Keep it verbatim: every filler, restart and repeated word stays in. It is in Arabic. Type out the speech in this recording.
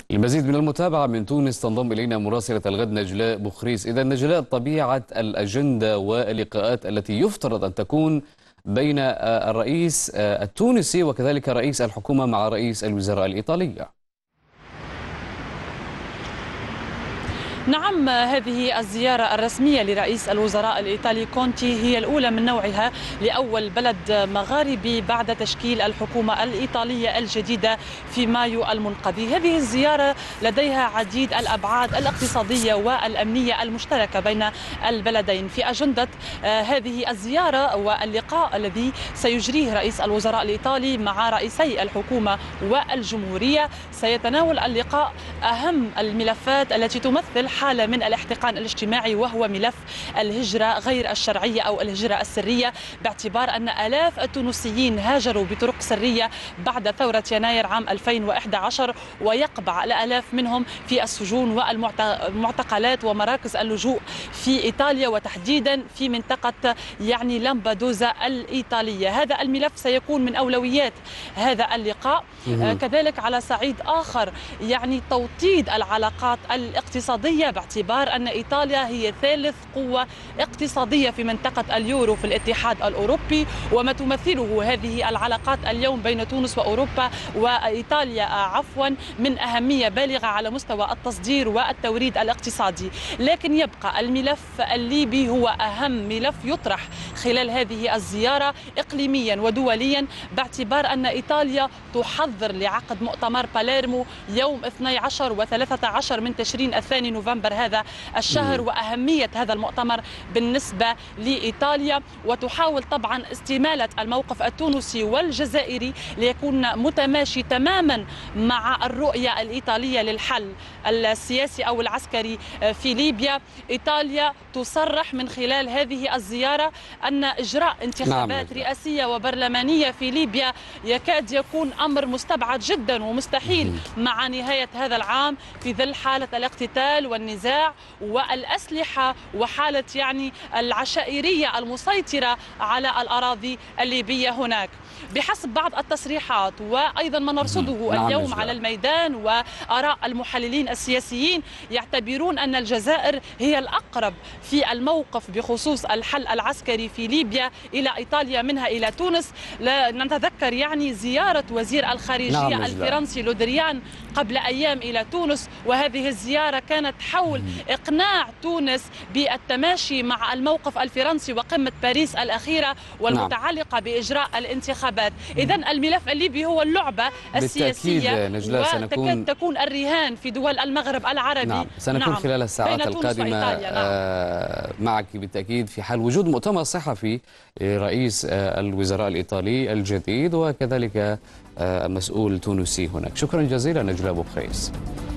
المزيد من المتابعة من تونس تنضم إلينا مراسلة الغد نجلاء بخريس. إذا نجلاء، طبيعة الأجندة واللقاءات التي يفترض أن تكون بين الرئيس التونسي وكذلك رئيس الحكومة مع رئيس الوزراء الإيطالية. نعم، هذه الزيارة الرسمية لرئيس الوزراء الإيطالي كونتي هي الأولى من نوعها لأول بلد مغاربي بعد تشكيل الحكومة الإيطالية الجديدة في مايو المنقضي. هذه الزيارة لديها عديد الأبعاد الاقتصادية والأمنية المشتركة بين البلدين. في أجندة هذه الزيارة واللقاء الذي سيجريه رئيس الوزراء الإيطالي مع رئيسي الحكومة والجمهورية، سيتناول اللقاء أهم الملفات التي تمثل حالة من الاحتقان الاجتماعي، وهو ملف الهجرة غير الشرعية أو الهجرة السرية، باعتبار أن آلاف التونسيين هاجروا بطرق سرية بعد ثورة يناير عام ألفين وإحدى عشر، ويقبع الآلاف منهم في السجون والمعتقلات ومراكز اللجوء في إيطاليا، وتحديدا في منطقة يعني لامبادوزا الإيطالية. هذا الملف سيكون من أولويات هذا اللقاء. آه كذلك على صعيد آخر يعني توطيد العلاقات الاقتصادية، باعتبار أن إيطاليا هي ثالث قوة اقتصادية في منطقة اليورو في الاتحاد الأوروبي، وما تمثله هذه العلاقات اليوم بين تونس وأوروبا وإيطاليا عفوا من أهمية بالغة على مستوى التصدير والتوريد الاقتصادي. لكن يبقى الملف الليبي هو أهم ملف يطرح خلال هذه الزيارة إقليميا ودوليا، باعتبار أن إيطاليا تحضر لعقد مؤتمر باليرمو يوم اثني عشر وثلاثة عشر من تشرين الثاني نوفمبر هذا الشهر، وأهمية هذا المؤتمر بالنسبة لإيطاليا، وتحاول طبعا استمالة الموقف التونسي والجزائري ليكون متماشي تماما مع الرؤية الإيطالية للحل السياسي أو العسكري في ليبيا. إيطاليا تصرح من خلال هذه الزيارة أن إجراء انتخابات نعم. رئاسية وبرلمانية في ليبيا يكاد يكون أمر مستبعد جدا ومستحيل مع نهاية هذا العام، في ظل حالة الاقتتال والنزاع والأسلحة وحالة يعني العشائرية المسيطرة على الأراضي الليبية هناك. بحسب بعض التصريحات وأيضا ما نرصده نعم اليوم على الميدان وآراء المحللين السياسيين، يعتبرون أن الجزائر هي الأقرب في الموقف بخصوص الحل العسكري في ليبيا إلى إيطاليا منها إلى تونس. لا نتذكر يعني زيارة وزير الخارجية نعم الفرنسي لودريان قبل أيام إلى تونس، وهذه الزيارة كانت حول إقناع تونس بالتماشي مع الموقف الفرنسي وقمة باريس الأخيرة والمتعلقة نعم. بإجراء الانتخابات. إذن الملف الليبي هو اللعبة السياسية، وتكاد تكون الرهان في دول المغرب العربي. نعم. سنكون نعم. خلال الساعات القادمة نعم. معك بالتأكيد في حال وجود مؤتمر صحفي رئيس الوزراء الإيطالي الجديد وكذلك مسؤول تونسي هناك. شكرا جزيلا نجلاء بخريس.